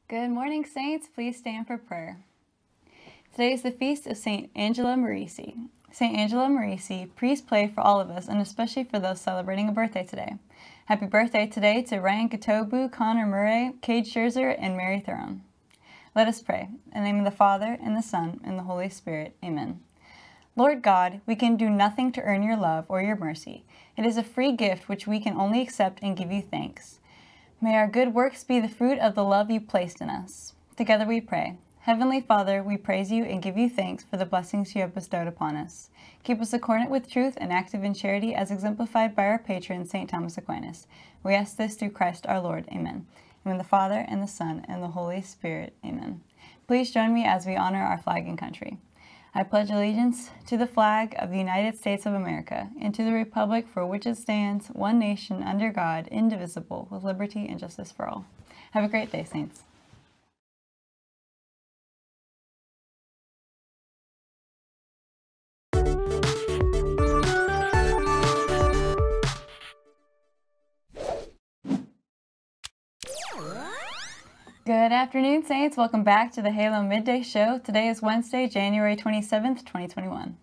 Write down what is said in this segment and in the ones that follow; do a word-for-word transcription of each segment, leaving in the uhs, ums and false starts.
Good morning, Saints. Please stand for prayer. Today is the feast of Saint Angela Merici. Saint Angela Merici, please pray for all of us, and especially for those celebrating a birthday today. Happy birthday today to Ryan Katobu, Connor Murray, Cade Scherzer, and Mary Thuron. Let us pray. In the name of the Father, and the Son, and the Holy Spirit. Amen. Lord God, we can do nothing to earn your love or your mercy. It is a free gift which we can only accept and give you thanks. May our good works be the fruit of the love you placed in us. Together we pray. Heavenly Father, we praise you and give you thanks for the blessings you have bestowed upon us. Keep us accordant with truth and active in charity as exemplified by our patron, Saint Thomas Aquinas. We ask this through Christ our Lord. Amen. In the Father, and the Son, and the Holy Spirit. Amen. Please join me as we honor our flag and country. I pledge allegiance to the flag of the United States of America and to the republic for which it stands, one nation under God, indivisible, with liberty and justice for all. Have a great day, Saints. Good afternoon, Saints. Welcome back to the Halo Midday Show. Today is Wednesday, January twenty-seventh, twenty twenty-one.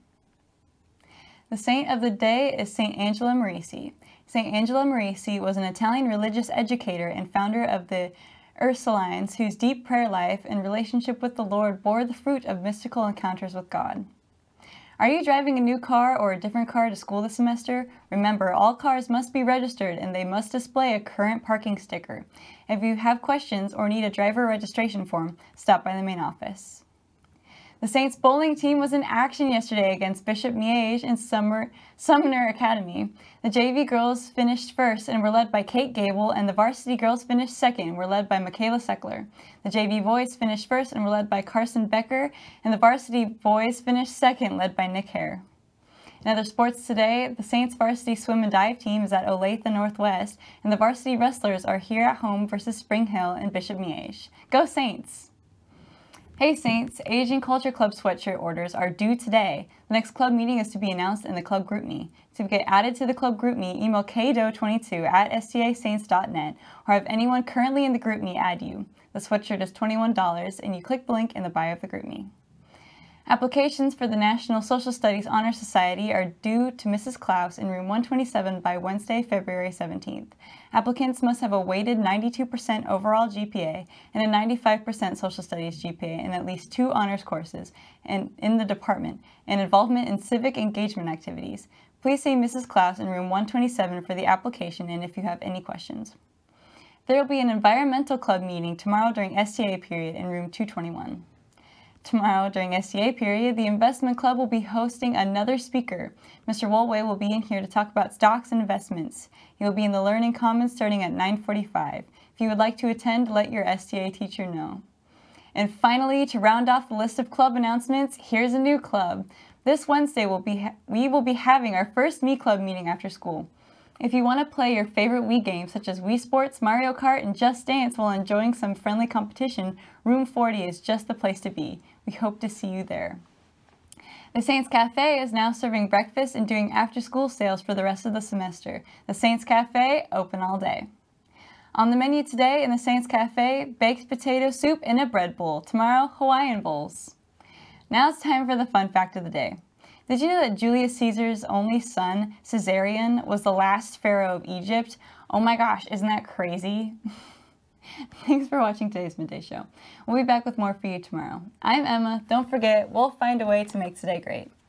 The saint of the day is Saint Angela Merici. Saint Angela Merici was an Italian religious educator and founder of the Ursulines, whose deep prayer life and relationship with the Lord bore the fruit of mystical encounters with God. Are you driving a new car or a different car to school this semester? Remember, all cars must be registered and they must display a current parking sticker. If you have questions or need a driver registration form, stop by the main office. The Saints bowling team was in action yesterday against Bishop Miege in Summer, Sumner Academy. The J V girls finished first and were led by Kate Gable, and the varsity girls finished second and were led by Michaela Seckler. The J V boys finished first and were led by Carson Becker, and the varsity boys finished second, led by Nick Hare. In other sports today, the Saints varsity swim and dive team is at Olathe Northwest, and the varsity wrestlers are here at home versus Spring Hill and Bishop Miege. Go Saints! Hey Saints, Asian Culture Club sweatshirt orders are due today. The next club meeting is to be announced in the Club GroupMe. To get added to the Club GroupMe, email k doe twenty-two at s t a saints dot net or have anyone currently in the GroupMe add you. The sweatshirt is twenty-one dollars and you click the link in the bio of the GroupMe. Applications for the National Social Studies Honor Society are due to Missus Klaus in room one twenty-seven by Wednesday, February seventeenth. Applicants must have a weighted ninety-two percent overall G P A and a ninety-five percent social studies G P A in at least two honors courses and in the department, and involvement in civic engagement activities. Please see Missus Klaus in room one twenty-seven for the application and if you have any questions. There will be an environmental club meeting tomorrow during S T A period in room two twenty-one. Tomorrow, during S T A period, the Investment Club will be hosting another speaker. Mister Wolway will be in here to talk about stocks and investments. He will be in the Learning Commons starting at nine forty-five. If you would like to attend, let your S T A teacher know. And finally, to round off the list of club announcements, here's a new club. This Wednesday, we'll be we will be having our first Me Club meeting after school. If you want to play your favorite Wii games such as Wii Sports, Mario Kart, and Just Dance while enjoying some friendly competition, Room forty is just the place to be. We hope to see you there. The Saints Cafe is now serving breakfast and doing after-school sales for the rest of the semester. The Saints Cafe, open all day. On the menu today in the Saints Cafe, baked potato soup in a bread bowl. Tomorrow, Hawaiian bowls. Now it's time for the fun fact of the day. Did you know that Julius Caesar's only son, Caesarion, was the last pharaoh of Egypt? Oh my gosh, isn't that crazy? Thanks for watching today's Midday Show. We'll be back with more for you tomorrow. I'm Emma. Don't forget, we'll find a way to make today great.